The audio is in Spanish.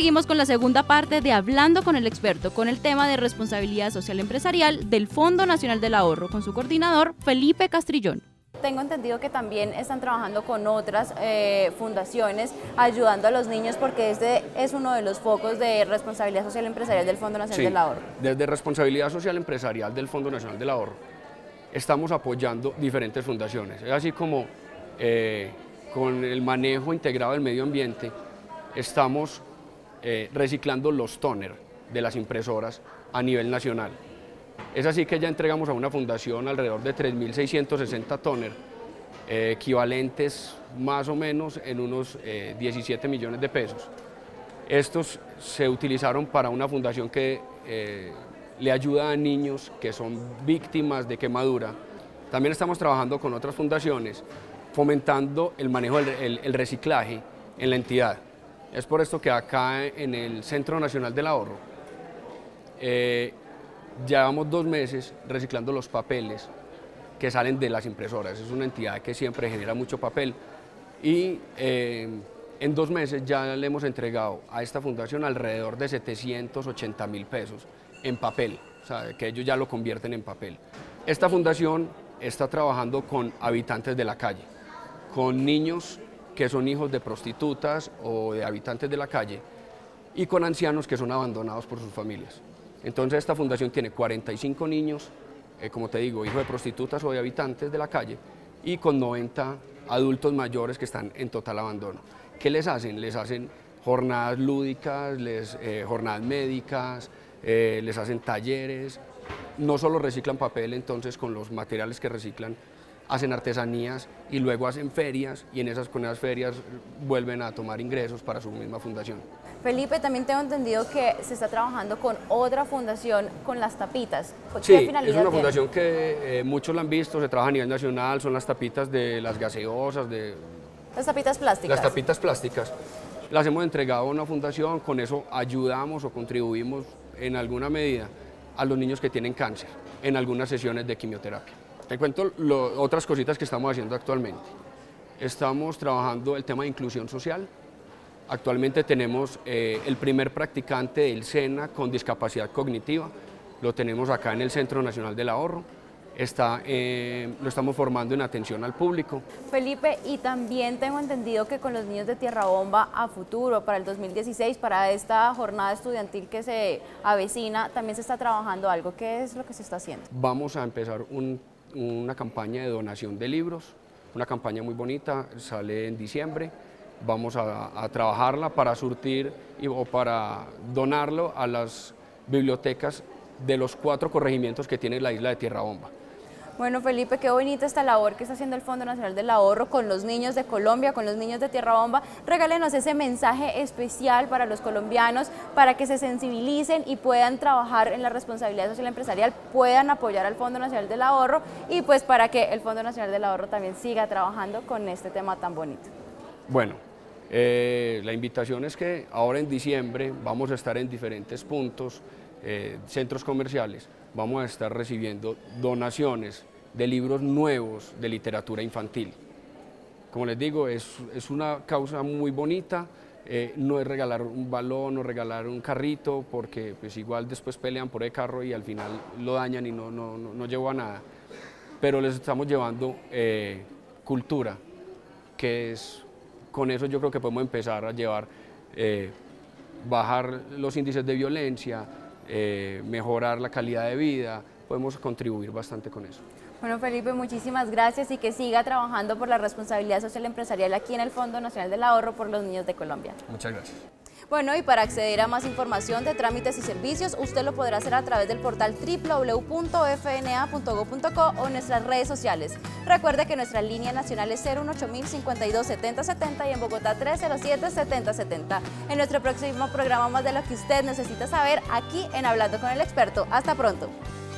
seguimos con la segunda parte de Hablando con el Experto, con el tema de responsabilidad social empresarial del Fondo Nacional del Ahorro, con su coordinador Felipe Castrillón. Tengo entendido que también están trabajando con otras fundaciones ayudando a los niños, porque este es uno de los focos de responsabilidad social empresarial del Fondo Nacional del Ahorro. Desde responsabilidad social empresarial del Fondo Nacional del Ahorro estamos apoyando diferentes fundaciones. Es así como con el manejo integrado del medio ambiente estamos reciclando los tóner de las impresoras a nivel nacional. Es así que ya entregamos a una fundación alrededor de 3.660 tóner, equivalentes más o menos en unos 17 millones de pesos. Estos se utilizaron para una fundación que le ayuda a niños que son víctimas de quemadura. También estamos trabajando con otras fundaciones fomentando el manejo del reciclaje en la entidad. Es por esto que acá en el Centro Nacional del Ahorro llevamos 2 meses reciclando los papeles que salen de las impresoras. Es una entidad que siempre genera mucho papel y en 2 meses ya le hemos entregado a esta fundación alrededor de 780.000 pesos en papel, o sea, que ellos ya lo convierten en papel. Esta fundación está trabajando con habitantes de la calle, con niños que son hijos de prostitutas o de habitantes de la calle y con ancianos que son abandonados por sus familias. Entonces esta fundación tiene 45 niños, como te digo, hijos de prostitutas o de habitantes de la calle, y con 90 adultos mayores que están en total abandono. ¿Qué les hacen? Les hacen jornadas lúdicas, jornadas médicas, les hacen talleres. No solo reciclan papel, entonces con los materiales que reciclan hacen artesanías y luego hacen ferias, y con esas ferias vuelven a tomar ingresos para su misma fundación. Felipe, también tengo entendido que se está trabajando con otra fundación con las tapitas. Sí, es una fundación que muchos la han visto, se trabaja a nivel nacional, son las tapitas de las gaseosas, las tapitas plásticas. Las tapitas plásticas. Las hemos entregado a una fundación, con eso ayudamos o contribuimos en alguna medida a los niños que tienen cáncer en algunas sesiones de quimioterapia. Te cuento otras cositas que estamos haciendo actualmente. Estamos trabajando el tema de inclusión social. Actualmente tenemos el primer practicante del SENA con discapacidad cognitiva, lo tenemos acá en el Centro Nacional del Ahorro, lo estamos formando en atención al público. Felipe, y también tengo entendido que con los niños de Tierra Bomba a futuro, para el 2016, para esta jornada estudiantil que se avecina, también se está trabajando algo. ¿Qué es lo que se está haciendo? Vamos a empezar una campaña de donación de libros, una campaña muy bonita, sale en diciembre. Vamos a trabajarla para surtir o para donarlo a las bibliotecas de los 4 corregimientos que tiene la isla de Tierra Bomba. Bueno, Felipe, qué bonita esta labor que está haciendo el Fondo Nacional del Ahorro con los niños de Colombia, con los niños de Tierra Bomba. Regálenos ese mensaje especial para los colombianos, para que se sensibilicen y puedan trabajar en la responsabilidad social empresarial, puedan apoyar al Fondo Nacional del Ahorro y pues para que el Fondo Nacional del Ahorro también siga trabajando con este tema tan bonito. Bueno, la invitación es que ahora en diciembre vamos a estar en diferentes puntos, centros comerciales, vamos a estar recibiendo donaciones de libros nuevos de literatura infantil. Como les digo, es una causa muy bonita, no es regalar un balón o regalar un carrito, porque pues igual después pelean por el carro y al final lo dañan y no llevó a nada. Pero les estamos llevando cultura, que es... Con eso yo creo que podemos empezar a llevar, bajar los índices de violencia, mejorar la calidad de vida, podemos contribuir bastante con eso. Bueno, Felipe, muchísimas gracias y que siga trabajando por la responsabilidad social empresarial aquí en el Fondo Nacional del Ahorro por los niños de Colombia. Muchas gracias. Bueno, y para acceder a más información de trámites y servicios, usted lo podrá hacer a través del portal www.fna.gov.co o en nuestras redes sociales. Recuerde que nuestra línea nacional es 018-052-7070 y en Bogotá 307-7070. En nuestro próximo programa, más de lo que usted necesita saber, aquí en Hablando con el Experto. Hasta pronto.